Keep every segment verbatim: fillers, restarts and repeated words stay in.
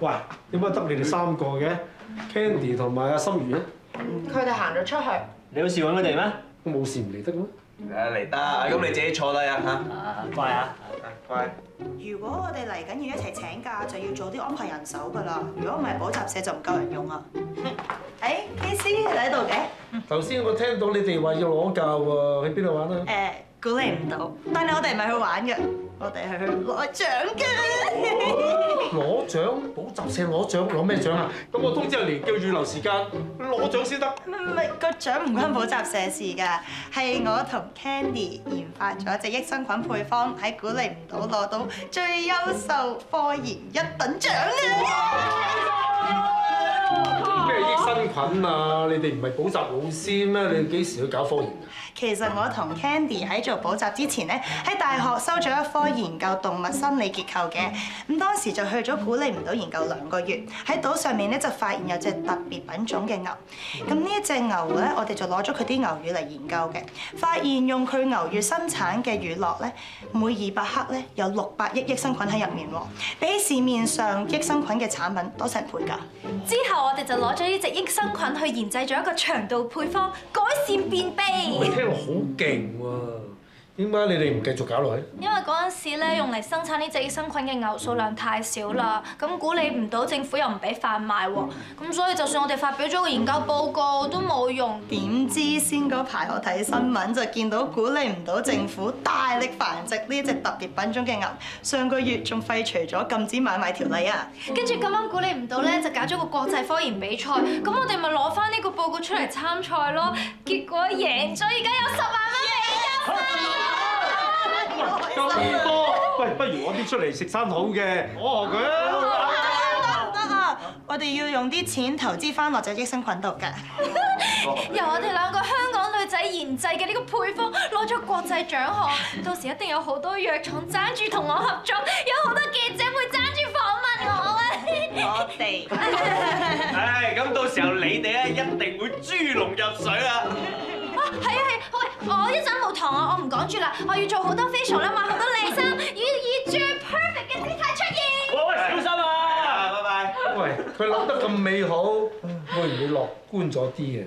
喂，點解得你哋三個嘅 ？Candy 同埋阿心如咧？ 佢哋行咗出去。 你有事揾佢哋咩？ 都冇事唔嚟得咩？ 誒嚟得，咁你自己坐低啊嚇。 啊，乖啊！ 乖。 如果我哋嚟緊要一齊請假，就要早啲安排人手㗎啦。如果唔係補習社就唔夠人用啊。誒 ，K C 你喺度嘅？ 頭先我聽到你哋話要攞教喎，去邊度玩啊？ 誒，估你唔到，但係我哋唔係去玩嘅，我哋係去攞獎嘅。 攞獎？補習社攞獎攞咩獎啊？咁我通知人嚟叫預留時間攞獎先得。 唔係唔係，個獎唔關補習社事㗎，係我同 Candy 研發咗隻益生菌配方，喺估你唔到攞到最優秀科研一等獎啊！ 咩益生菌啊？你哋唔係補習老師咩？你幾時去搞科研啊？ 其實我同 Candy 喺做補習之前咧，喺大學收咗一科研究動物生理結構嘅。咁當時就去咗估你唔到研究兩個月，喺島上面咧就發現有隻特別品種嘅牛。咁呢一隻牛咧，我哋就攞咗佢啲牛乳嚟研究嘅，發現用佢牛乳生產嘅乳酪咧，每二百克咧有六百億益生菌喺入面喎，比市面上益生菌嘅產品多成倍㗎。 之後我哋就攞咗呢隻益生菌去研製咗一個腸道配方，改善便秘。 我聽落好勁喎，點解你哋唔繼續搞落去？ 因為嗰陣時咧，用嚟生產呢隻益生菌嘅牛數量太少啦，咁估你唔到政府又唔俾販賣喎，咁所以就算我哋發表咗個研究報告都冇用。 點知先嗰排我睇新聞就見到估你唔到政府大力繁殖呢隻特別品種嘅牛，上個月仲廢除咗禁止買賣條例啊！ 跟住咁啱估你唔到咧，就搞咗個國際科研比賽，咁我哋咪攞翻呢個報告出嚟參賽咯，結果贏咗，而家有十萬蚊美金。 咁多，喂，不如我啲出嚟食餐好嘅，我學佢啊！ 得啊！我哋要用啲錢投資翻落隻益生菌度㗎。 由我哋兩個香港女仔研製嘅呢個配方攞咗國際獎項，到時一定有好多藥廠爭住同我合作，有好多記者會爭住訪問我啊！ 我哋， 唉，咁到時候你哋咧一定會豬籠入水啦！ 啊，係啊係，喂，我一陣冇堂啊，我唔講住啦，我要做好多 facial 啦，買好多靚衫，要以最 perfect 嘅姿態出現。 喂，小心啊！ 拜拜。 喂，佢諗得咁美好，會唔會樂觀咗啲嘅？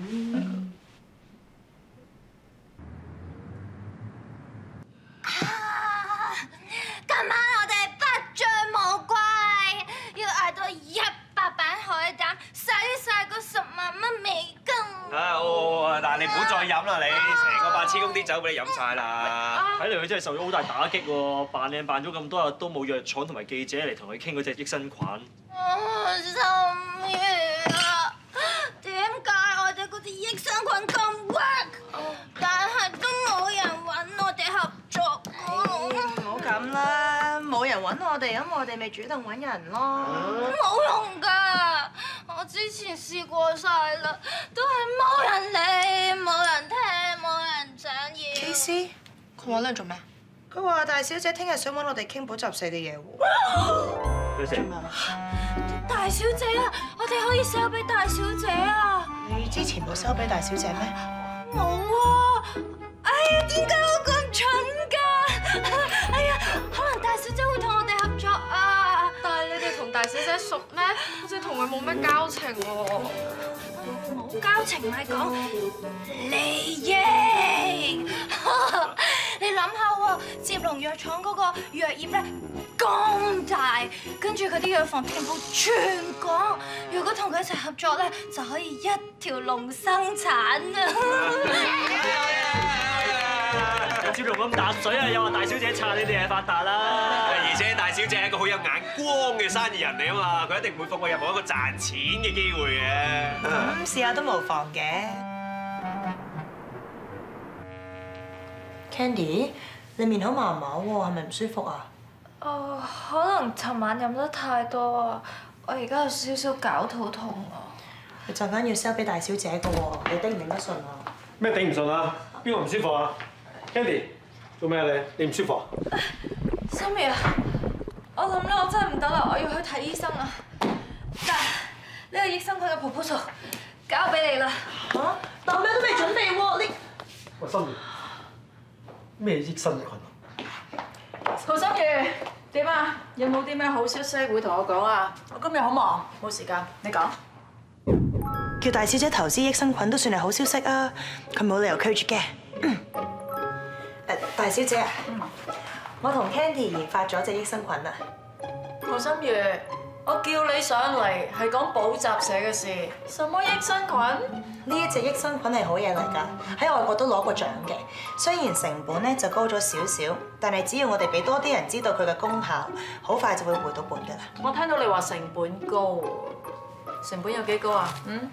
今晚我哋不醉無歸，要嗌到一百版海膽，使晒嗰十萬蚊美金。 啊，哦，嗱，你唔好再飲啦，你成個八千公啲酒俾你飲晒啦。 睇嚟佢真係受咗好大打擊喎，扮靚扮咗咁多日都冇藥廠同埋記者嚟同佢傾嗰隻益生菌。 我心軟啊！點解我哋嗰啲益生菌咁 work， 但係都冇人揾我哋合作？ 唔好咁啦，冇人揾我哋，咁我哋咪主動揾人咯。 冇用㗎！我之前試過晒啦，都係冇人理、冇人聽、冇人想要。 K C， 佢揾你做咩？佢話大小姐聽日想揾我哋傾補習社嘅嘢喎。 咩事？ 大小姐啊，我哋可以 sell 俾大小姐啊！ 你之前冇 sell 俾大小姐咩？ 冇啊！哎呀，點解我咁蠢㗎？哎呀，可能大小姐會同我哋合作啊！ 但係你哋同大小姐熟咩？好似同佢冇乜交情喎。 冇交情咪講利益。你諗下喎，接龍藥廠嗰個藥業咧咁大，跟住佢啲藥房遍佈全港，如果同佢一齊合作咧，就可以一條龍生產啊！ 接龍咁淡水啊，又話大小姐撐你哋係發達啦。 而且大小姐係一個好有眼光嘅生意人嚟啊嘛，佢一定唔會放過任何一個賺錢嘅機會嘅。 咁試下都無妨嘅。Candy，你面口麻麻喎，係咪唔舒服啊？ 哦，可能尋晚飲得太多啊，我而家有少少絞肚痛啊。 你陣間要 sell 俾大小姐嘅喎，你頂唔頂得順啊？ 咩頂唔順啊？邊個唔舒服啊 ？Candy，做咩啊你？你唔舒服啊？ 心怡啊，我諗咧，我真係唔得啦，我要去睇醫生啊。嗱，呢個益生菌嘅 proposal 交俾你啦。 嚇！但我咩都未準備喎，你喂，心如，咩益生菌啊？ 曹心如， 點啊？有冇啲咩好消息會同我講啊？我今日好忙，冇時間，你講。 叫大小姐投資益生菌都算係好消息啊！佢冇理由拒絕嘅。誒，大小姐啊，我同 Candy 研發咗隻益生菌啊！ 何心如，我叫你上嚟係講補習社嘅事，什麼益生菌？ 呢一隻益生菌係好嘢嚟㗎，喺外國都攞過獎嘅。雖然成本咧就高咗少少，但係只要我哋俾多啲人知道佢嘅功效，好快就會回到本㗎啦。 我聽到你話成本高，成本有幾高啊？嗯？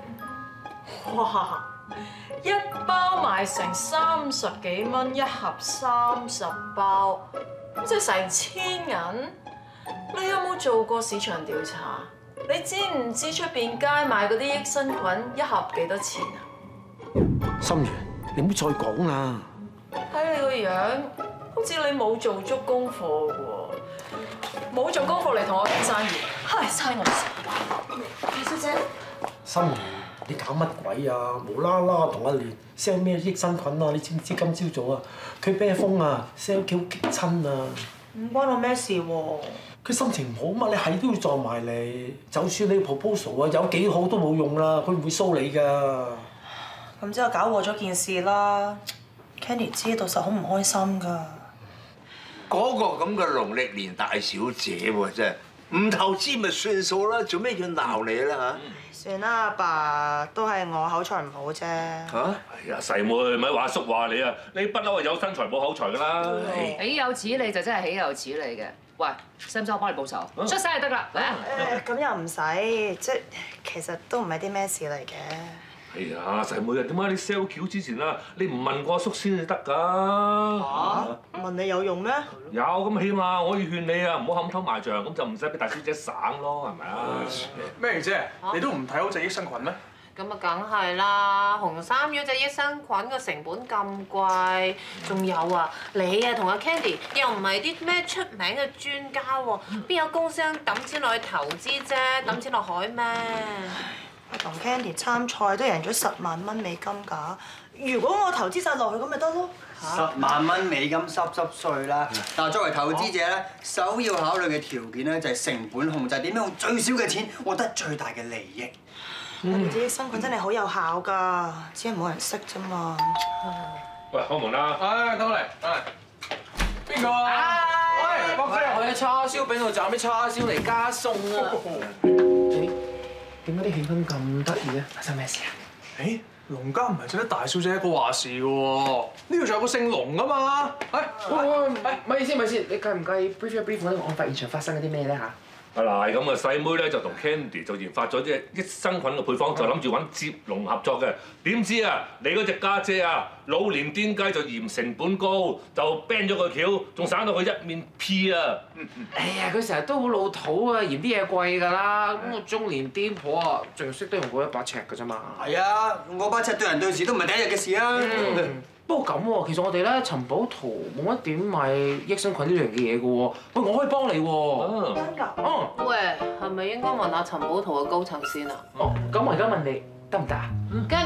哇！一包賣成三十幾蚊，一盒三十包，即係成千銀。你有冇做過市場調查？你知唔知出邊街賣嗰啲益生菌一盒幾多錢啊？ 心如，你唔好再講啦。 睇你個樣，好似你冇做足功課嘅喎，冇做功課嚟同我傾生意，唉，嘥我時間。大小姐， 心如，你搞乜鬼啊？無啦啦同阿蓮 sell 咩益生菌啊？你知唔知今朝早啊，佢啤風啊 sell 幾好激親啊！ 唔關我咩事喎。 佢心情唔好嘛，你係都要撞埋嚟。就算你 proposal 啊有幾好都冇用啦，佢唔會蘇你㗎。 咁之後搞禍咗件事啦 ，Candy 知道實好唔開心㗎。 嗰個咁嘅農曆年大小姐喎，真係唔投資咪算數啦，做咩要鬧你啦嚇？ 算啦，阿爸都係我口才唔好啫。 嚇？ 係啊，細妹咪話叔話你啊，你不嬲係有身材冇口才㗎啦。 豈有此理就真係豈有此理嘅。喂，使唔使我幫你報仇？出聲就得啦，嚟啊！ 誒，咁又唔使，即係其實都唔係啲咩事嚟嘅。 係啊，細妹啊，點解你 sell 橋之前啊，你唔問過阿叔先至得㗎？ 嚇？問你有用咩？ 有咁起碼我可以勸你啊，唔好冚頭埋牆，咁就唔使俾大小姐省咯，係咪啊？ 咩姐？你都唔睇好隻益生菌咩？ 咁啊，梗係啦！紅衫魚隻益生菌個成本咁貴，仲有啊，你啊同阿 Candy 又唔係啲咩出名嘅專家喎，邊有公司抌錢落去投資啫，抌錢落海咩？ 我同 Candy 參賽都贏咗十萬蚊美金㗎，如果我投資晒落去咁咪得咯。 十萬蚊美金濕濕碎啦！但係作為投資者咧，首要考慮嘅條件咧就係成本控制，點樣用最少嘅錢獲得最大嘅利益。 我哋啲益生菌真係好有效㗎，只係冇人識啫嘛。 喂，開門啦！ 唉，等我嚟，等嚟。邊個啊？喂，博士， 我嘅叉燒餅度斬啲叉燒嚟加餸啊！ 點解啲氣氛咁得意嘅？發生咩事啊？ 誒，龍家唔係淨得大小姐一個話事嘅喎，呢度仲有個姓龍㗎嘛？誒， 喂喂喂，唔好意思，唔好意思，你介唔介意 brief 一 brief 我呢個案發現場發生嗰啲咩咧嚇？ 啊嗱，咁啊細妹咧就同 Candy 就研發咗隻益生菌嘅配方，就諗住揾接龍合作嘅。點知啊，你嗰隻家姐啊，老年癲雞就嫌成本高，就 ban 咗個橋，仲省到佢一面 P 啊！ 哎呀，佢成日都好老土啊，嫌啲嘢貴㗎啦。咁我中年癲婆啊，仲識得用嗰一把尺㗎啫嘛。 係啊，我把尺對人對事都唔係第一日嘅事啊。 不過咁喎，其實我哋咧尋寶圖冇乜點賣益生菌呢樣嘅嘢嘅喎。喂，我可以幫你喎。 真㗎？ 哦。 喂，係咪應該問下尋寶圖嘅高層先啊？ 哦，咁我而家問你得唔得啊？ 唔驚。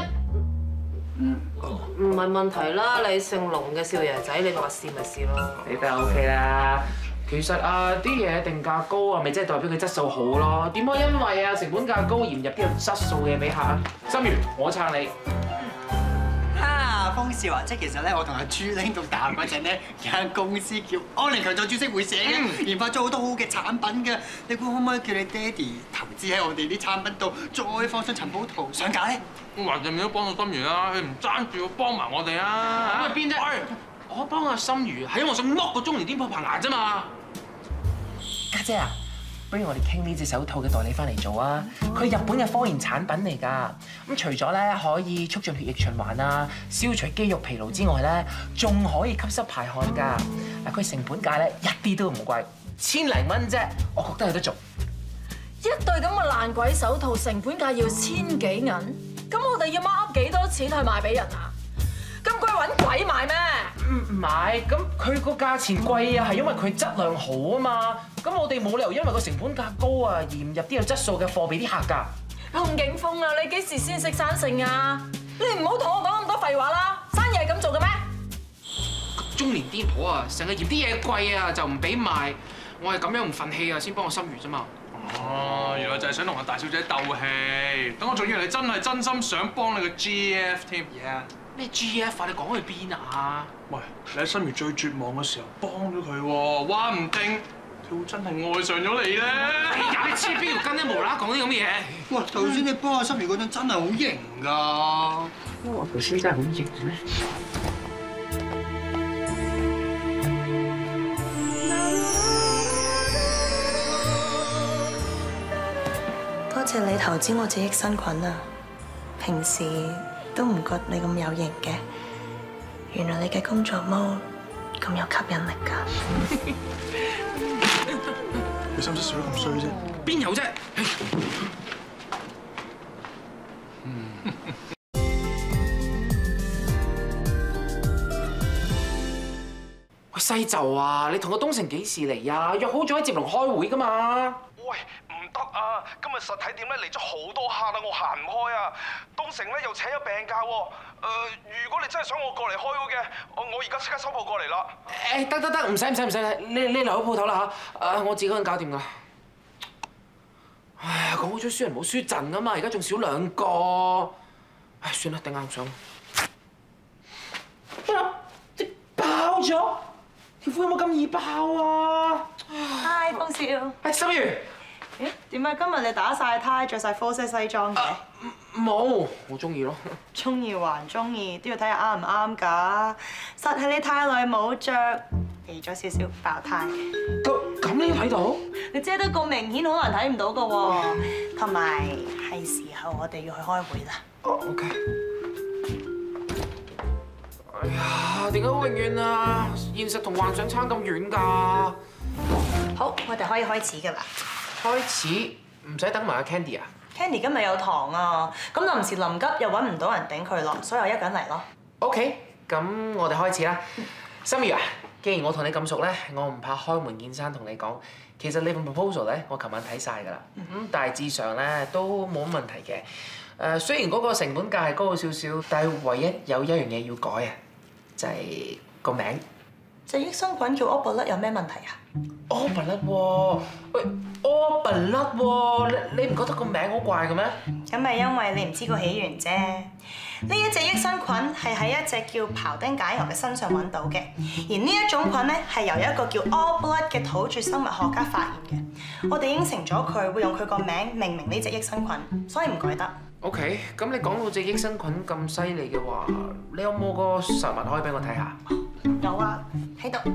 唔係問題啦，你姓龍嘅少爺仔，你話試咪試咯。 你得 OK 啦。其實啊，啲嘢定價高啊，咪即係代表佢質素好咯。點可以因為啊成本價高而唔入啲有質素嘅嘢俾客啊？心如，我撐你。 哈，風少啊！即係其實咧，我同阿朱玲讀大學嗰陣咧，有間公司叫安寧強壯株式會社嘅，研發咗好多好嘅產品嘅。你估可唔可以叫你爹哋投資喺我哋啲產品度，再放上尋寶圖上架咧？ 我橫掂你都幫到心如啦，你唔爭住要幫埋我哋啊！邊啫？我幫阿心如係因為我想剝個中年癲婆棚牙啫嘛。家姐啊！不如我哋傾呢隻手套嘅代理翻嚟做啊！佢係日本嘅科研產品嚟㗎。咁除咗咧可以促進血液循環啊、消除肌肉疲勞之外咧，仲可以吸濕排汗㗎。嗱，佢成本價咧一啲都唔貴，千零蚊啫，我覺得有得做。 一對咁嘅爛鬼手套成本價要千幾銀，咁我哋要孖幾多錢去賣俾人啊？咁貴揾鬼買咩？ 唔買，咁佢個價錢貴啊，係因為佢質量好啊嘛。咁我哋冇理由因為個成本價高啊，而唔入啲有質素嘅貨俾啲客㗎。 洪景峰啊，你幾時先識生性啊？你唔好同我講咁多廢話啦，生意係咁做嘅咩？ 中年癲婆啊，成日嫌啲嘢貴啊，就唔俾賣。 我係咁樣唔憤氣啊，先幫我心如啫嘛。 哦，原來就係想同阿大小姐鬥氣。等我仲以為你真係真心想幫你個 G F 添。 咩 G F 啊？你講去邊啊？ 喂，你喺心如最絕望嘅時候幫咗佢喎，話唔定佢會真係愛上咗你咧。 哎呀，你黐邊條筋咧？無啦啦講啲咁嘅嘢。 哇！頭先你幫阿心如嗰陣真係好型㗎。 我頭先真係好型咩？ 多謝你投資我隻益生菌啊！平時都唔覺你咁有型嘅，原來你嘅工作模咁有吸引力㗎。 你使唔使笑得咁衰啫？ 邊有啫？喂，西就啊，你同個東城幾時嚟啊？約好咗喺接龍開會㗎嘛？ 喂，唔得啊！今日實體店咧嚟咗好多客啦，我行唔開啊！東城咧又請咗病假喎。誒、呃，如果你真係想我過嚟開會嘅，我我而家即刻收鋪過嚟啦。 誒，得得得，唔使唔使唔使，你你留喺鋪頭啦嚇。誒，我自己可以搞掂㗎。唉，講好咗輸人冇輸陣㗎嘛，而家仲少兩個。唉，算啦，頂硬上。你爆咗？條褲有冇咁易爆啊？ 嗨，風少。 係心如。 咦？點解今日你打晒呔，着晒科色西裝嘅？ 冇，我中意咯。 中意還中意，都要睇下啱唔啱㗎。實係你太耐冇着，肥咗少少爆呔。 咁咁你睇到？ 你遮得咁明顯，好難睇唔到㗎喎。同埋係時候我哋要去開會啦。 哦 ，OK。哎呀，點解永遠啊，現實同幻想差咁遠㗎？ 好，我哋可以開始㗎啦。 開始唔使等埋阿 Candy 啊 ？Candy 今日有堂啊，咁臨時臨急又揾唔到人頂佢落，所以我一個人嚟咯。 OK，咁我哋開始啦。心如啊，既然我同你咁熟咧，我唔怕開門見山同你講，其實你份 proposal 咧，我琴晚睇晒㗎啦。咁大致上咧都冇乜問題嘅。誒，雖然嗰個成本價係高少少，但係唯一有一樣嘢要改啊，就係個名。 隻益生菌叫 Orbit 有咩問題啊 ？Orbit 喎，喂 ，Orbit 喎，你你唔覺得個名好怪嘅咩？ 咁咪因為你唔知個起源啫。呢一隻益生菌係喺一隻叫庖丁解牛嘅身上揾到嘅，而呢一種菌咧係由一個叫 Orbit 嘅土著生物學家發現嘅。我哋應承咗佢會用佢個名命名呢隻益生菌，所以唔改得。 OK，咁你講到隻益生菌咁犀利嘅話，你有冇個實物可以俾我睇下？ 有啊，喺度。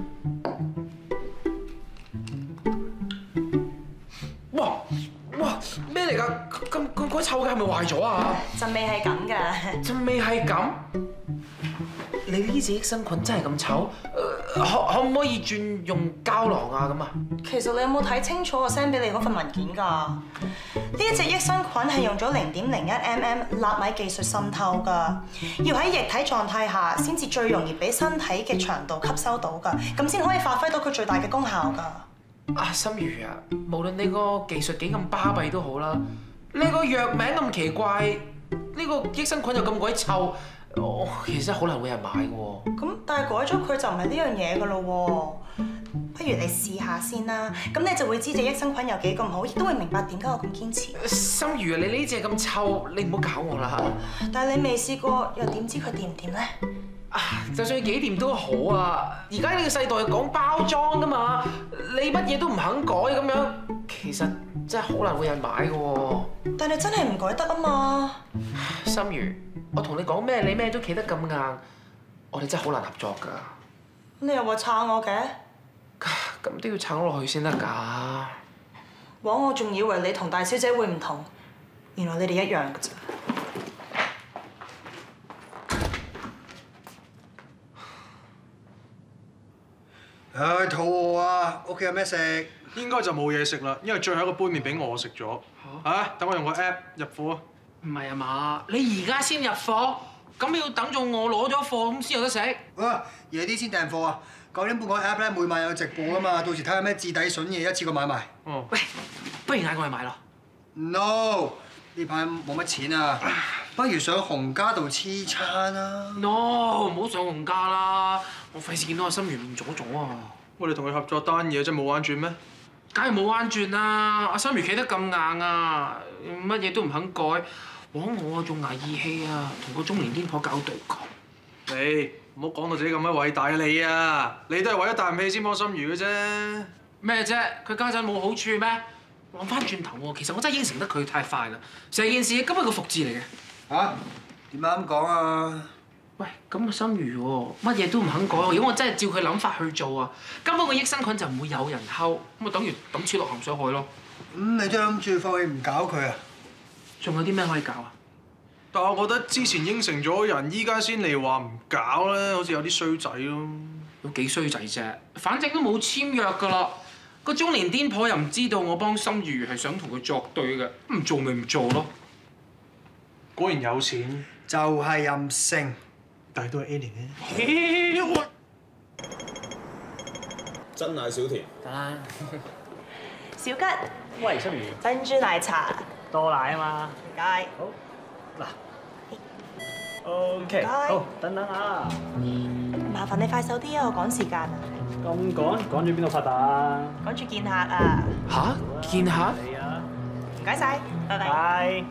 哇哇，咩嚟㗎？咁咁鬼臭嘅係咪壞咗啊？ 陣味係咁㗎。 陣味係咁？你呢隻益生菌真係咁臭？可可唔可以轉用膠囊啊咁啊？ 其實你有冇睇清楚我 send 俾你嗰份文件㗎？呢一隻益生菌係用咗零點零一 mm 納米技術滲透㗎，要喺液體狀態下先至最容易俾身體嘅腸道吸收到㗎，咁先可以發揮到佢最大嘅功效㗎。 阿心如啊，無論你個技術幾咁巴閉都好啦，你個藥名咁奇怪，呢個益生菌又咁鬼臭。哦，其實好難會有人買嘅喎。 咁但係改咗佢就唔係呢樣嘢㗎咯喎。不如你試下先啦，咁你就會知隻益生菌有幾咁好，亦都會明白點解我咁堅持。 心如啊，你呢隻咁臭，你唔好搞我啦。 但係你未試過，又點知佢掂唔掂咧？ 啊，就算幾掂都好啊！而家呢個世代講包裝㗎嘛，你乜嘢都唔肯改咁樣，其實真係好難會有人買嘅喎。 但係真係唔改得啊嘛。 心如，我同你講咩，你咩都企得咁硬，我哋真係好難合作㗎。 你又話撐我嘅？ 咁都要撐落去先得㗎。 枉我仲以為你同大小姐會唔同，原來你哋一樣㗎咋。 唉，肚餓啊！屋企有咩食？ 應該就冇嘢食啦，因為最後一個杯麵俾我食咗。嚇！等我用個 app 入貨啊！ 唔係啊嘛，你而家先入貨，咁要等到我攞咗貨咁先有得食。 啊！夜啲先訂貨啊！九點半個 app 咧每晚有直播噶嘛，到時睇下咩至抵筍嘢一次過買埋。 哦。喂，不如嗌我去買咯。 No， 呢排冇乜錢啊，不如上洪家度黐餐啊。 No， 唔好上洪家啦，我費事見到阿心如唔阻咗啊。 我哋同佢合作單嘢真係冇彎轉咩？ 梗係冇彎轉啦！阿心如企得咁硬啊，乜嘢都唔肯改，枉我啊仲捱義氣啊，同個中年癲婆搞對抗。 你唔好講到自己咁鬼偉大啊！你啊，你都係為咗啖氣先幫心如嘅啫。 咩啫？佢家陣冇好處咩？諗翻轉頭喎，其實我真係應承得佢太快啦，成件事根本係個伏字嚟嘅。 嚇？點解咁講啊？ 喂，咁阿心如喎，乜嘢都唔肯改，如果我真係照佢諗法去做啊，根本個益生菌就唔會有人溝，咁咪等於抌錢落鹹水海咯。 咁、嗯、你真係諗住放棄唔搞佢啊？ 仲有啲咩可以搞啊？ 但我覺得之前應承咗人，依家先嚟話唔搞咧，好似有啲衰仔咯。 有幾衰仔啫？反正都冇簽約㗎啦。個中年癲婆又唔知道我幫心如係想同佢作對嘅，唔做咪唔做咯。 果然有錢就係任性， 但係都係 A 年嘅。 真奶小甜。 得啦。小吉。 喂，心如。 珍珠奶茶。 多奶啊嘛。 唔該。 好。嗱。O K。好，等等啊。 麻煩你快手啲啊，我趕時間啊。 咁趕？趕住邊度發達啊？ 趕住見客啊！ 吓？見客？ 係啊！ 唔該晒，拜拜。 拜。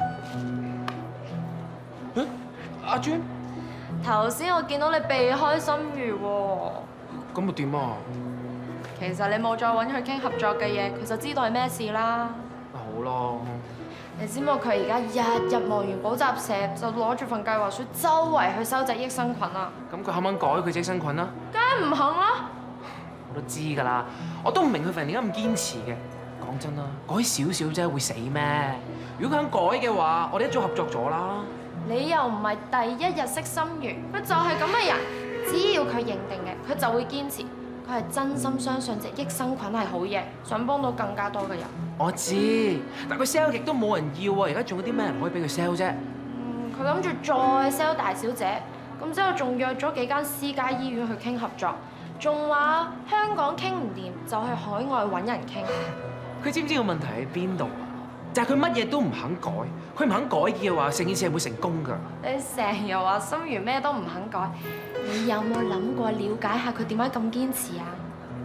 嗯？阿尊？ 頭先我見到你避開心如喎。 咁咪點啊？ 其實你冇再揾佢傾合作嘅嘢，佢就知道係咩事啦。 好咯。 你知冇？佢而家日日忙完補習社，就攞住份計劃書，周圍去收集益生菌啊！ 咁佢肯唔肯改佢益生菌啊？ 梗係唔肯啦！ 我都知㗎啦，我都唔明佢份人點解咁堅持嘅。講真啦，改少少啫，會死咩？如果佢肯改嘅話，我哋一早合作咗啦。 你又唔係第一日識心如，佢就係咁嘅人。只要佢認定嘅，佢就會堅持。佢係真心相信隻益生菌係好嘢，想幫到更加多嘅人。 我知，但佢 sell 極都冇人要啊！而家仲有啲咩人可以俾佢 sell 啫？ 嗯，佢諗住再 sell 大小姐，咁之後仲約咗幾間私家醫院去傾合作，仲話香港傾唔掂就去海外揾人傾。 佢知唔知個問題喺邊度啊？就係佢乜嘢都唔肯改，佢唔肯改嘅話，成件事係會成功㗎。 你成日話心如咩都唔肯改，你有冇諗過了解下佢點解咁堅持啊？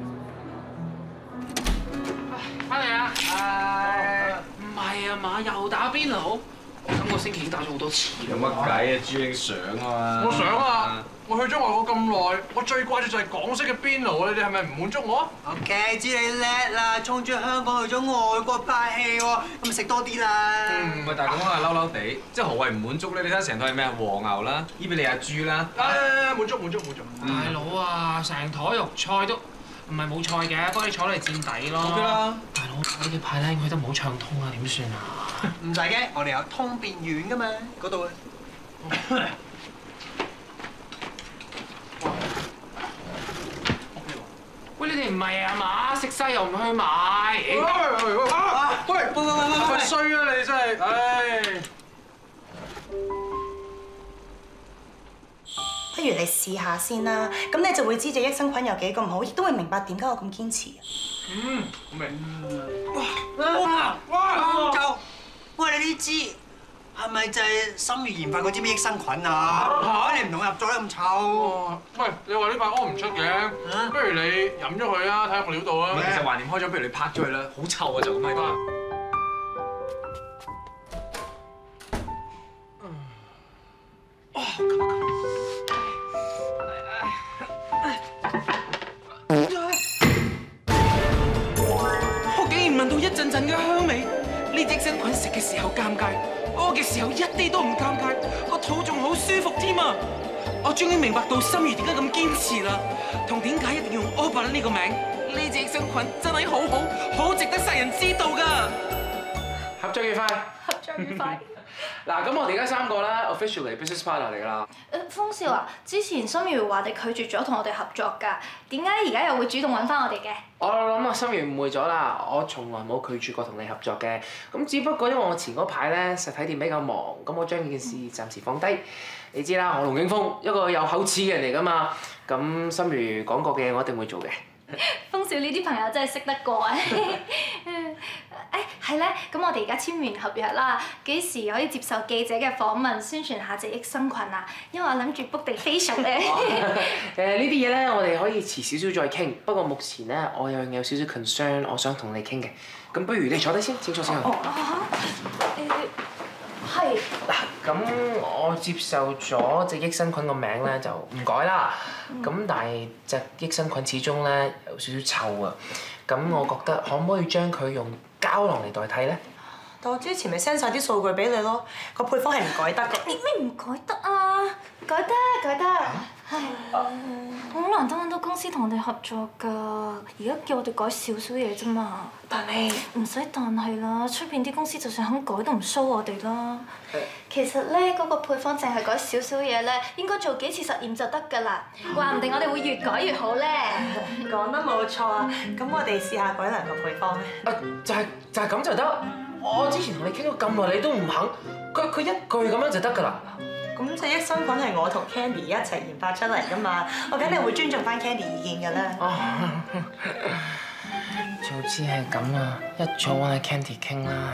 翻嚟啦！誒，唔係啊嘛，又打邊爐。我今個星期已經打咗好多次。 有乜計啊？朱英想啊嘛。 我想啊！我去咗外國咁耐，我最掛住就係港式嘅邊爐啊！你哋係咪唔滿足我 ？OK，知你叻啦，衝住香港去咗外國拍戲喎，咁咪食多啲啦。 嗯，喂，但係咁啊，嬲嬲地，即係何謂唔滿足咧？你睇下成台係咩啊？和牛啦，伊比利亞豬啦。 誒，滿足滿足滿足。 大佬啊，成台肉菜都唔係冇菜嘅，幫你坐嚟墊底咯。 OK 啦。 大佬，呢幾排咧去得唔好暢通啊，點算啊？ 唔使驚，我哋有通便丸噶嘛，嗰度。 喂，你哋唔係啊嘛？食晒又唔去買。 喂喂喂喂！啊！喂喂喂喂喂！衰啊你真係，唉！ 不如你試下先啦，咁你就會知隻益生菌有幾咁好，亦都會明白點解我咁堅持。 嗯，好味。 哇！哇！夠！喂，你呢支係咪就係心如研發嗰支咩益生菌啊？嚇！你唔同我合作得咁臭。 喂，你話呢排屙唔出嘅，不如你飲咗佢啊，睇下有冇料到啊。 其實橫掂開咗，不如你拍咗佢啦，好臭啊就咁喺度。 我竟然聞到一陣陣嘅香味，呢隻益生菌食嘅時候尷尬，屙嘅時候一啲都唔尷尬，個肚仲好舒服添啊！我終於明白到心如點解咁堅持啦，同點解一定要用柯品呢個名。呢隻益生菌真係好好，好值得世人知道㗎。合作愉快。 合作愉快。 嗱，咁我哋而家三個咧 officially business partner 嚟㗎啦。 誒，風少啊，之前心如話你拒絕咗同我哋合作㗎，點解而家又會主動揾翻我哋嘅？ 我諗啊，心如誤會咗啦，我從來冇拒絕過同你合作嘅。咁只不過因為我前嗰排咧實體店比較忙，咁我將呢件事暫時放低。你知啦，我龍景峰一個有口齒嘅人嚟㗎嘛，咁心如講過嘅嘢我一定會做嘅。 風少呢啲朋友真係識得過啊！ 誒係咧，咁我哋而家簽完合約啦，幾時可以接受記者嘅訪問，宣傳下隻益生菌啊？因為我諗住 book 定 facial 咧。 誒呢啲嘢咧，我哋可以遲少少再傾。不過目前咧，我有有少少 concern，我想同你傾嘅。咁不如你坐低先，請坐先。 哦誒係。 嗱，咁我接受咗隻益生菌個名咧就唔改啦。咁、嗯、但係隻益生菌始終咧有少少臭啊。咁我覺得可唔可以將佢用膠囊嚟代替咧？ 但我之前咪 send 曬啲數據俾你咯，個配方係唔改得㗎。 咩咩唔改得啊？改得改得，係好難得揾到公司同我哋合作㗎。而家叫我哋改少少嘢啫嘛。但係唔使但係啦，出邊啲公司就算肯改都唔 show 我哋啦。其實咧，嗰個配方淨係改少少嘢咧，應該做幾次實驗就得㗎啦。話唔定我哋會越改越好咧。 講得冇錯啊！咁我哋試下改良個配方咧。 啊，就係就係咁就得。我之前同你傾咗咁耐，你都唔肯，佢佢一句咁樣就得㗎啦。 咁隻益生菌係我同 Candy 一齊研發出嚟㗎嘛，我梗係會尊重翻 Candy 意見㗎啦。 早知係咁啊，一早揾阿 Candy 傾啦。